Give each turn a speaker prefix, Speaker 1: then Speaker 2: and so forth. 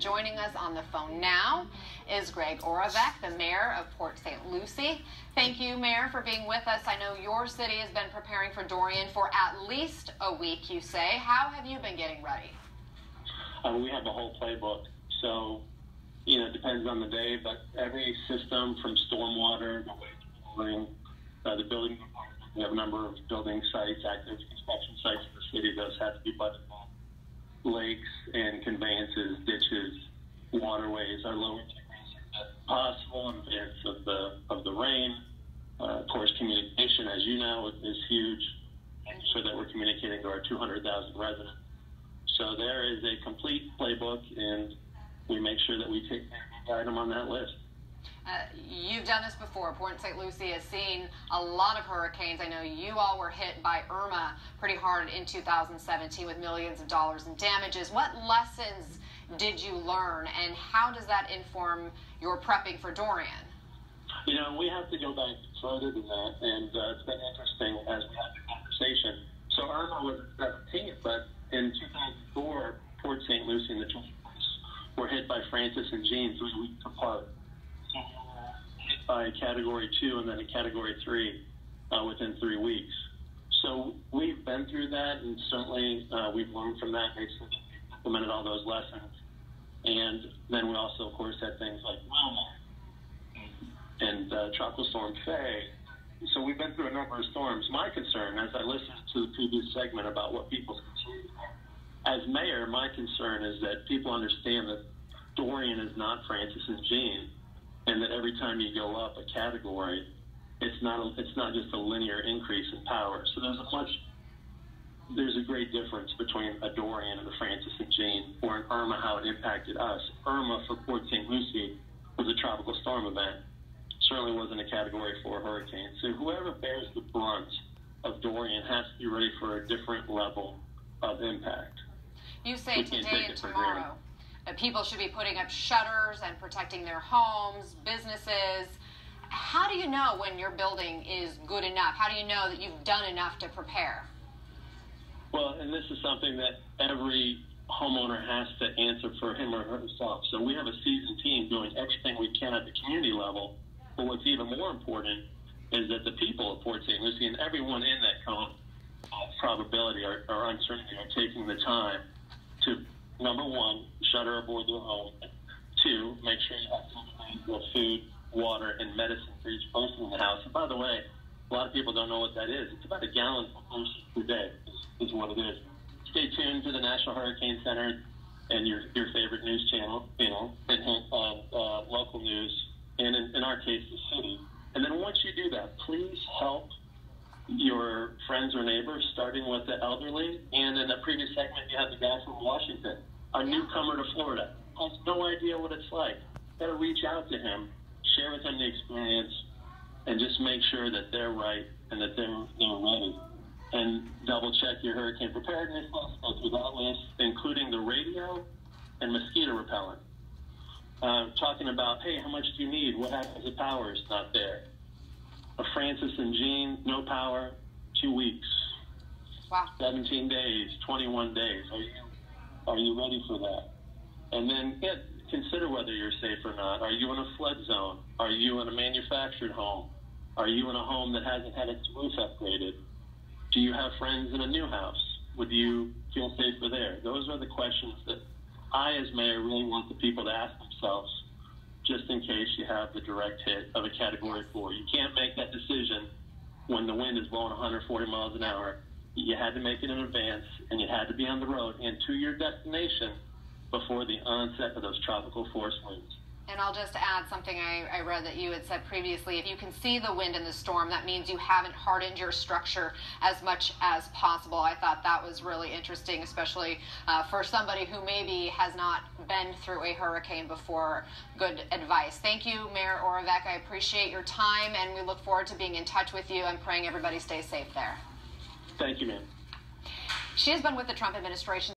Speaker 1: joining us on the phone now is Greg Oravec, the mayor of Port St. Lucie. Thank you, Mayor, for being with us. I know your city has been preparing for Dorian for at least a week, you say. How have you been getting ready?
Speaker 2: We have a whole playbook. So, it depends on the day, but every system from stormwater, the building, we have a number of building sites, active construction sites in the city. Those have to be buttoned up. Lakes and conveyances, ditches, waterways are low as possible in advance of the rain. Of course, communication, as you know, is huge. Making sure that we're communicating to our 200,000 residents. So there is a complete playbook, and we make sure that we take every item on that list.
Speaker 1: You've done this before. Port St. Lucie has seen a lot of hurricanes. I know you all were hit by Irma pretty hard in 2017 with millions of dollars in damages. What lessons did you learn, and how does that inform your prepping for Dorian?
Speaker 2: We have to go back further than that, and it's been interesting as we have the conversation. So Irma was at 17th, but in 2004, Port St. Lucie and the Twin Cities were hit by Frances and Jeanne 3 weeks apart. Hit by Category 2 and then a Category 3 within 3 weeks. So we've been through that, and certainly we've learned from that, implemented all those lessons. And then we also, of course, had things like Wilma and Tropical Storm Faye. So we've been through a number of storms. My concern, as I listened to the previous segment about what people's concerns are, as mayor, my concern is that people understand that Dorian is not Frances and Jeanne, and that every time you go up a category, it's not just a linear increase in power. So there's a great difference between a Dorian and a Frances and Jeanne, or an Irma, how it impacted us. Irma for Port St. Lucie was a tropical storm event. Certainly wasn't a Category 4 hurricane. So whoever bears the brunt of Dorian has to be ready for a different level of impact.
Speaker 1: You say today and tomorrow people should be putting up shutters and protecting their homes, businesses. How do you know when your building is good enough? How do you know that you've done enough to prepare?
Speaker 2: Well, and this is something that every homeowner has to answer for him or herself. So we have a seasoned team doing everything we can at the community level. But what's even more important is that the people of Port St. Lucie and everyone in that cone of probability or uncertainty are taking the time to, number one, shutter aboard their home. Two, make sure you have food, water, and medicine for each person in the house. And by the way, a lot of people don't know what that is. It's about a gallon per day is what it is. Stay tuned to the National Hurricane Center and your favorite news channel, and local news, and in our case, the city. And then once you do that, please help your friends or neighbors, starting with the elderly. And in the previous segment, you had the guy from Washington, a newcomer to Florida, has no idea what it's like. Got to reach out to him, share with him the experience, and just make sure that they're right and that they're ready. And double check your hurricane preparedness list, go through that list, including the radio and mosquito repellent. Talking about, hey, how much do you need? What happens if power is not there? A Frances and Jeanne, no power, 2 weeks.
Speaker 1: Wow.
Speaker 2: 17 days, 21 days. Are you ready for that? And then consider whether you're safe or not. Are you in a flood zone? Are you in a manufactured home? Are you in a home that hasn't had its roof upgraded? Do you have friends in a new house? Would you feel safer there? Those are the questions that I, as mayor, really want the people to ask themselves, just in case you have the direct hit of a Category 4. You can't make that decision when the wind is blowing 140 miles an hour. You had to make it in advance, and you had to be on the road and to your destination before the onset of those tropical force winds.
Speaker 1: And I'll just add something I read that you had said previously. If you can see the wind in the storm, that means you haven't hardened your structure as much as possible. I thought that was really interesting, especially for somebody who maybe has not been through a hurricane before. Good advice. Thank you, Mayor Oravec. I appreciate your time, and we look forward to being in touch with you. I'm praying everybody stays safe there.
Speaker 2: Thank you, ma'am.
Speaker 1: She has been with the Trump administration